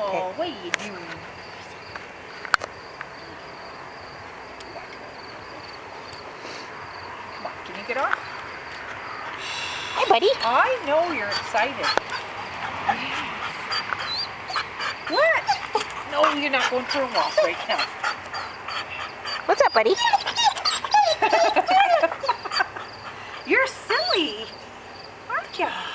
Oh, what are you doing? Come on, can you get off? Hi, buddy. I know you're excited. What? No, you're not going for a walk right now. What's up, buddy? You're silly, aren't you?